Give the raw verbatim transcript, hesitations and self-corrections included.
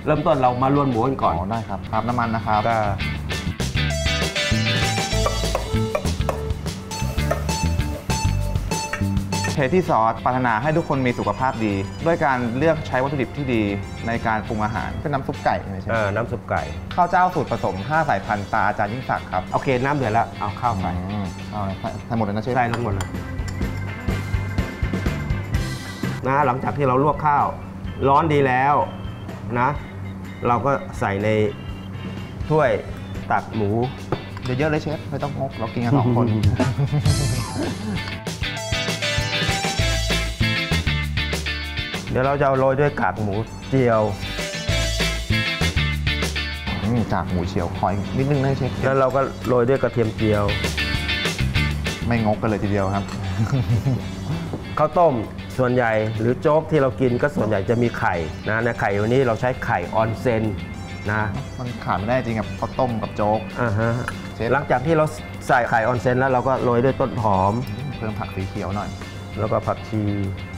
เริ่มต้นเรามาลวนหมูกันก่อนอ๋อได้ครับครับน้ำมันนะครับก็เทที่ซอสปรารถนาให้ทุกคนมีสุขภาพดีด้วยการเลือกใช้วัตถุดิบที่ดีในการปรุงอาหารเป็นน้ำซุปไก่ใช่ไหมน้ำซุปไก่ข้าวเจ้าสูตรผสมห้าสายพันธุ์ตาอาจารย์ยิ่งศักดิ์ครับโอเคน้ำเดือดแล้วเอาข้าวใส่เอาใส่หมดเลยนะเชฟใส่ทั้งหมดเลยนะหลังจากที่เราลวกข้าวร้อนดีแล้วนะเราก็ใส่ในถ้วยตักหมูเยอะๆเลยเชฟไม่ต้องงกเรากินกันสองคนเดี๋ยวเราจะโรยด้วยกากหมูเจียวกากหมูเจียวคอยนิดนึงนะเชฟแล้วเราก็โรยด้วยกระเทียมเจียวไม่งกกันเลยทีเดียวครับข้าวต้มส่วนใหญ่หรือโจ๊กที่เรากินก็ส่วนใหญ่จะมีไข่นะในไข่วันนี้เราใช้ไข่ออนเซนนะมันขาดไม่ได้จริงกับข้าวต้มกับโจ๊กอ่าฮะหลังจากที่เราใส่ไข่ออนเซนแล้วเราก็โรยด้วยต้นหอมเพิ่มผักสีเขียวหน่อยแล้วก็ผักชี